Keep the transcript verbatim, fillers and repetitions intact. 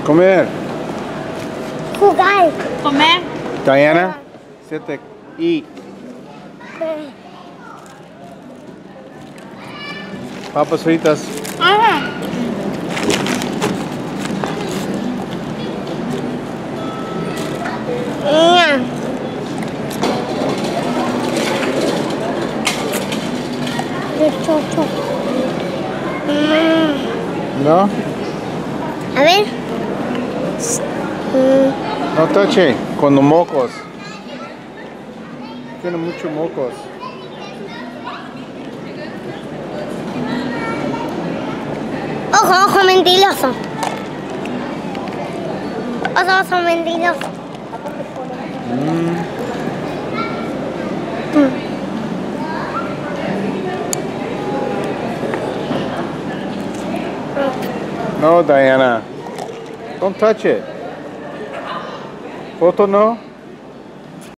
Comer. Jugar. Comer. Diana, siete. Eat. Papas fritas. Ajá. Nha. De chocho. Mm. ¿No? A ver. Mm. No toche. Con los mocos. Tiene muchos mocos. Ojo, ojo mentiroso. Ojo, ojo mentiroso. Mm. No, Diana. Don't touch it. Photo no?